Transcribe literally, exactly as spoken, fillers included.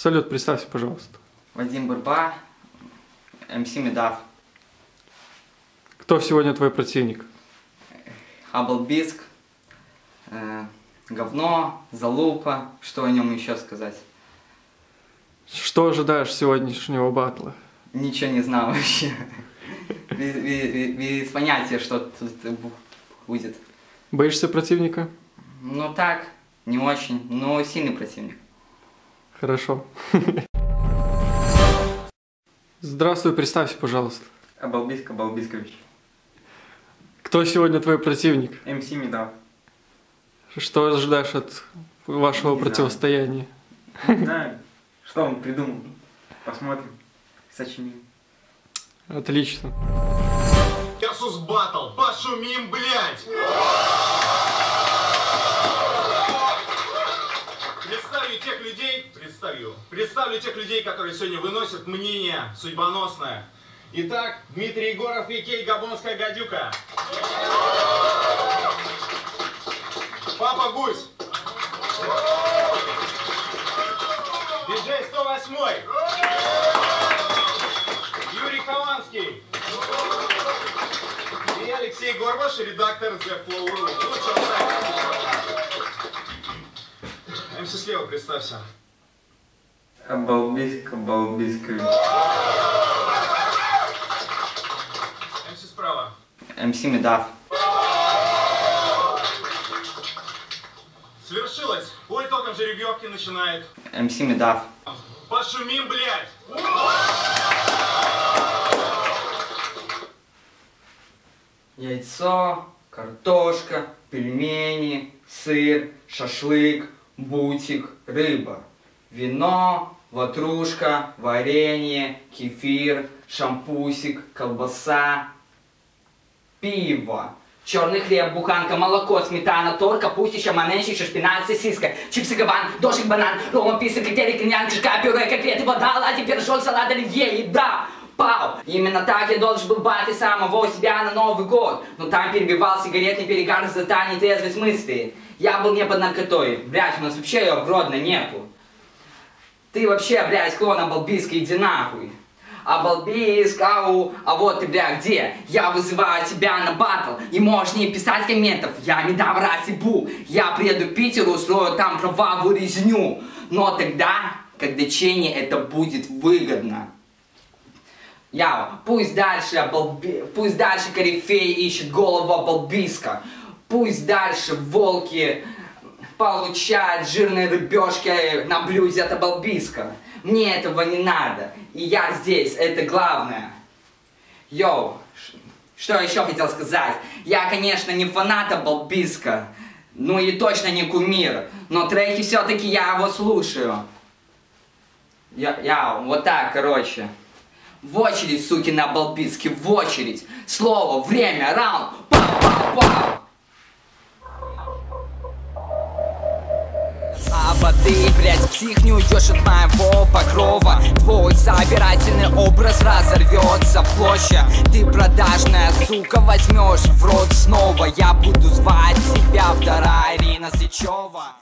Салют, представься, пожалуйста. Вадим Бурба, эм си Медав. Кто сегодня твой противник? Аблбиск, э, говно, залупа. Что о нем еще сказать? Что ожидаешь сегодняшнего батла? Ничего не знаю вообще. Без, без, без понятия, что тут будет. Боишься противника? Ну так, не очень, но сильный противник. Хорошо. Здравствуй, представься, пожалуйста. Аблбиск Абалбискович. Кто сегодня твой противник? эм си Медав. Что ожидаешь от вашего Не противостояния? Не знаю, что он придумал. Посмотрим, сочиним. Отлично. Versus Battle. Пошумим, блядь! Представлю тех людей, представлю, представлю тех людей, которые сегодня выносят мнение судьбоносное. Итак, Дмитрий Егоров и Кей Габонская гадюка. Папа Гусь. Диджей сто восемь. Юрий Хованский. И Алексей Горбаш, редактор The Flow Room. эм си слева, представься. Абалбиск Абалбискович. эм си справа. эм си Медав. Свершилось. По итогам жеребьевки начинает. эм си Медав. Пошумим, блядь! Яйцо, картошка, пельмени, сыр, шашлык, бутик, рыба, вино, ватрушка, варенье, кефир, шампусик, колбаса, пиво, черный хлеб, буханка, молоко, сметана, торт, капустища, маненщик, шпинат, сосиска, чипсы, кабан, дождик, банан, роллом, пицца, коктейли, кальян, кишка, пюре, котлеты, вода, оладьи, пирожок, салат, оливье, еда. Пау! Именно так я должен был батить самого себя на Новый год. Но там перебивал сигаретный перегар за та нетрезвость мысли. Я был не под наркотой. Блядь, у нас вообще ее в Гродно нету. Ты вообще, блядь, клон Аблбиска, иди нахуй. Аблбиск, ау, а вот ты, бля, где? Я вызываю тебя на батл, и можешь не писать комментов. Я Медав расебу. Я приеду к Питеру, устрою там кровавую резню. Но тогда, когда Чене это будет выгодно. Яу, пусть дальше, Аблби... пусть дальше корифей ищет голову Аблбиска. Пусть дальше волки получают жирные рыбешки на блюде от Аблбиска. Мне этого не надо. И я здесь, это главное. Йоу, что еще хотел сказать? Я, конечно, не фанат Аблбиска. Ну и точно не кумир. Но треки все-таки я его слушаю. Я, яу, вот так, короче. В очередь, суки, на Аблбиске, в очередь. Слово, время, раунд. Пау-пау-пау. Аба ты, блядь, псих, не уйдешь от моего покрова. Твой собирательный образ разорвется в клочья. Ты продажная сука, возьмешь в рот снова. Я буду звать тебя вторая Ирина Сычева.